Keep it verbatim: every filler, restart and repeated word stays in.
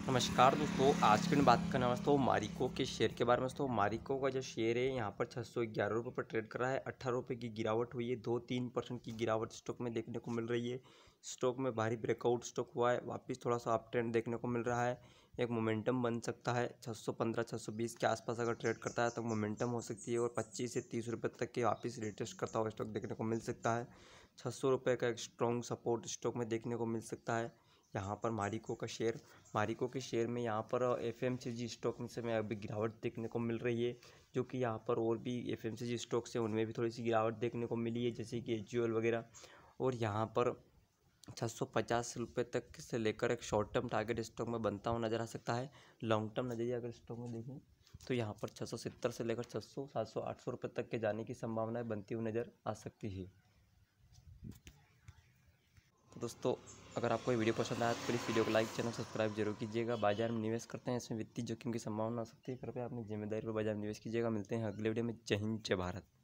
नमस्कार दोस्तों, आज की मैं बात करने वाला दोस्तों मारिको के शेयर के बारे में। दोस्तों मारिको का जो शेयर है यहाँ पर छः सौ ग्यारह रुपये पर ट्रेड कर रहा है। अट्ठारह रुपये की गिरावट हुई है, दो तीन परसेंट की गिरावट स्टॉक में देखने को मिल रही है। स्टॉक में भारी ब्रेकआउट स्टॉक हुआ है, वापस थोड़ा सा अप ट्रेंड देखने को मिल रहा है। एक मोमेंटम बन सकता है छः सौ पंद्रह छः सौ बीस के आसपास अगर ट्रेड करता है तो मोमेंटम हो सकती है और पच्चीस से तीस रुपये तक के वापस रिटेस्ट करता हुआ स्टॉक देखने को मिल सकता है। छः सौ रुपये का एक स्ट्रॉन्ग सपोर्ट स्टॉक में देखने को मिल सकता है। यहाँ पर मारिको का शेयर मारिको के शेयर में यहाँ पर एफएमसीजी स्टॉक में से में अभी गिरावट देखने को मिल रही है, जो कि यहाँ पर और भी एफएमसीजी स्टॉक्स हैं उनमें भी थोड़ी सी गिरावट देखने को मिली है, जैसे कि एचयूएल वगैरह। और यहाँ पर छः सौ पचास रुपये तक से लेकर एक शॉर्ट टर्म टारगेट स्टॉक में बनता हुआ नज़र आ सकता है। लॉन्ग टर्म नज़रिया अगर स्टॉक में देखें तो यहाँ पर छः सौ सत्तर से लेकर छः सौ सात सौ आठ सौ रुपये तक के जाने की संभावनाएं बनती हुई नज़र आ सकती है। तो दोस्तों, अगर आपको ये वीडियो पसंद आया तो प्लीज़ वीडियो को लाइक, चैनल सब्सक्राइब जरूर कीजिएगा। बाजार में निवेश करते हैं, इसमें वित्तीय जोखिम की संभावना हो सकती है, कृपया अपनी जिम्मेदारी पर बाजार में निवेश कीजिएगा। मिलते हैं अगले वीडियो में। जय हिंद, जय भारत।